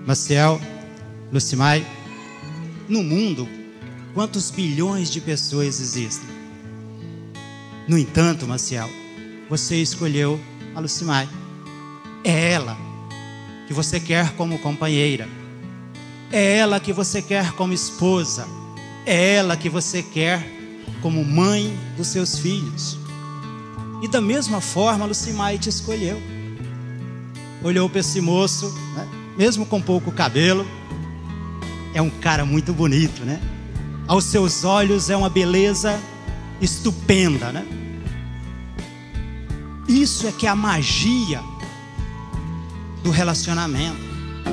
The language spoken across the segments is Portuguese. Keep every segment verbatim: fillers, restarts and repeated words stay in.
Maciel, Lucimai, no mundo, quantos bilhões de pessoas existem? No entanto, Maciel, você escolheu a Lucimai. É ela que você quer como companheira. É ela que você quer como esposa. É ela que você quer como mãe dos seus filhos. E da mesma forma, Lucimai te escolheu. Olhou para esse moço, né? Mesmo com pouco cabelo, é um cara muito bonito, né? Aos seus olhos é uma beleza estupenda, né? Isso é que é a magia do relacionamento.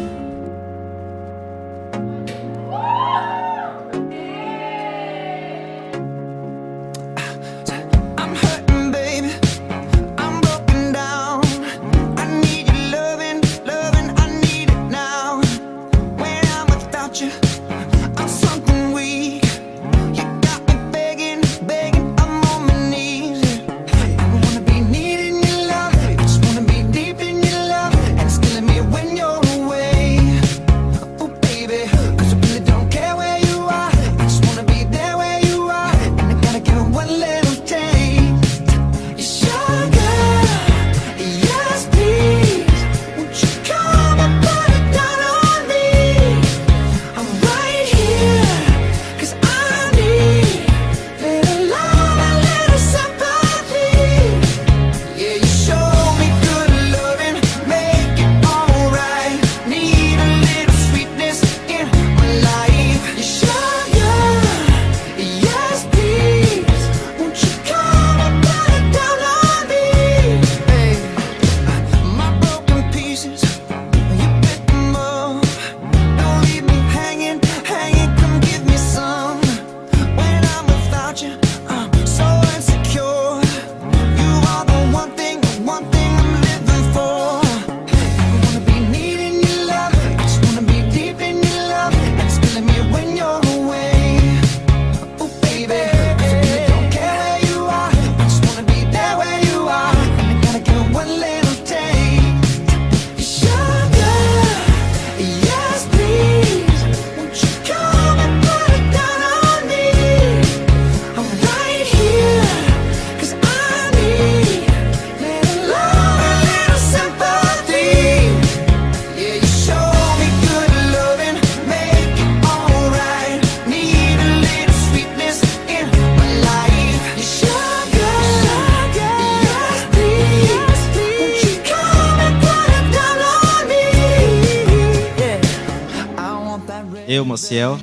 Eu, Maciel,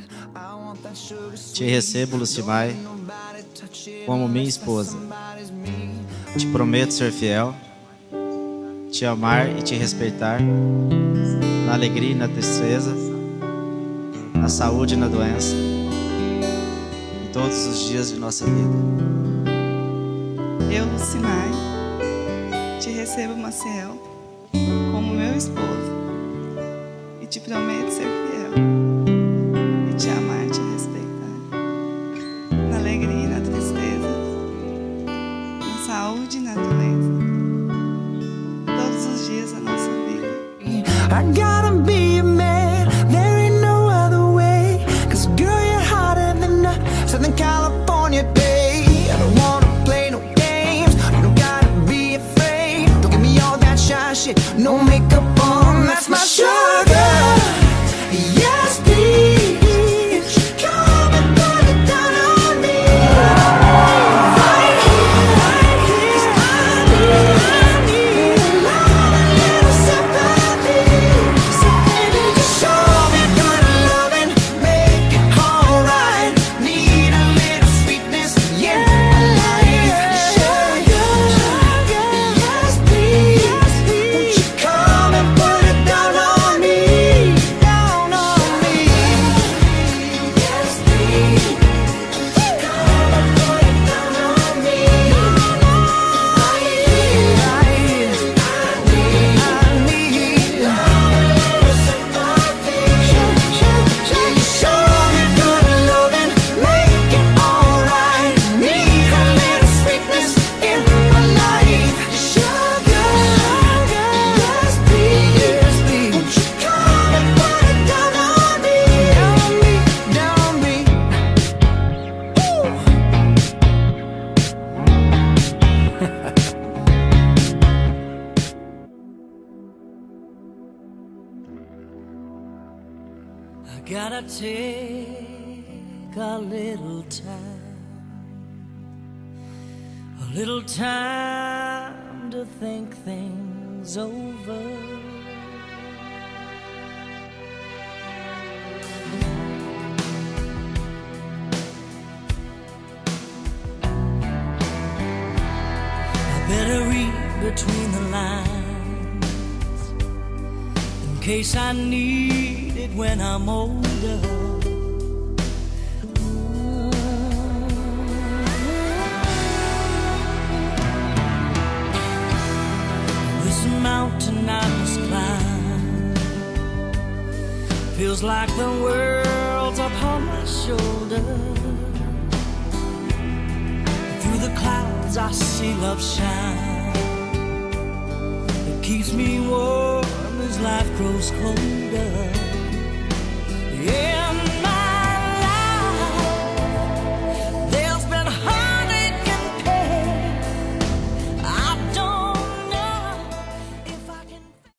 te recebo, Lucimai, como minha esposa. Te prometo ser fiel, te amar e te respeitar, na alegria e na tristeza, na saúde e na doença, em todos os dias de nossa vida. Eu, Lucimai, te recebo, Maciel, como meu esposo, e te prometo ser fiel, e te amar e te respeitar, na alegria e na tristeza, na saúde e na doença, todos os dias da nossa vida. I gotta be a man, there ain't no other way, 'cause girl, you're hotter than a Southern California day. I don't wanna play no games, you don't gotta be afraid. Don't give me all that shy shit, no makeup on, that's my sugar. Yes, please, come and put it down on me. Right here, right here, 'cause I need, I need a love, a little sympathy. So baby, just show me good loving, make it alright. Need a little sweetness, yeah, life. Sugar, yes, please, won't you come and put it down on me? I gotta take a little time, a little time to think things over. I better read between the lines in case I need it when I'm older. This mountain I must climb feels like the world's upon my shoulder. Through the clouds I see love shine. It keeps me warm as life grows colder. Yeah.